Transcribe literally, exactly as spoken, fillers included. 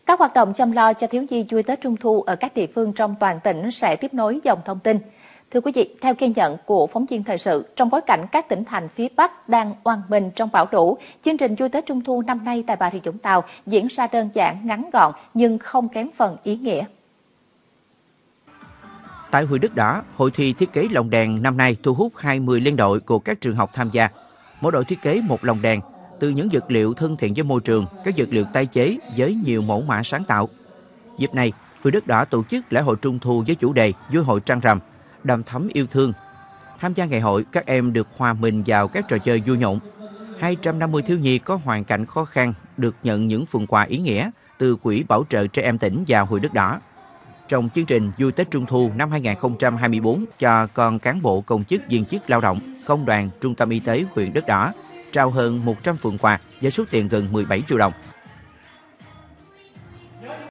Các hoạt động chăm lo cho thiếu nhi vui Tết Trung thu ở các địa phương trong toàn tỉnh sẽ tiếp nối dòng thông tin. Thưa quý vị, theo ghi nhận của phóng viên thời sự, trong bối cảnh các tỉnh thành phía Bắc đang oằn mình trong bão lũ, chương trình vui Tết Trung thu năm nay tại Bà Rịa Vũng Tàu diễn ra đơn giản, ngắn gọn nhưng không kém phần ý nghĩa. Tại Huyện Đất Đỏ, hội thi thiết kế lồng đèn năm nay thu hút hai mươi liên đội của các trường học tham gia. Mỗi đội thiết kế một lồng đèn, từ những vật liệu thân thiện với môi trường, các vật liệu tái chế với nhiều mẫu mã sáng tạo. Dịp này, Huyện Đất Đỏ tổ chức lễ hội Trung thu với chủ đề Vui hội trăng rằm, đầm thắm yêu thương. Tham gia ngày hội, các em được hòa mình vào các trò chơi vui nhộn. hai trăm năm mươi thiếu nhi có hoàn cảnh khó khăn được nhận những phần quà ý nghĩa từ Quỹ Bảo trợ Trẻ Em tỉnh và Huyện Đất Đỏ. Trong chương trình Vui Tết Trung thu năm hai nghìn không trăm hai mươi tư cho con cán bộ công chức viên chức lao động, công đoàn, trung tâm y tế huyện Đất Đỏ, trao hơn một trăm phần quà với số tiền gần mười bảy triệu đồng.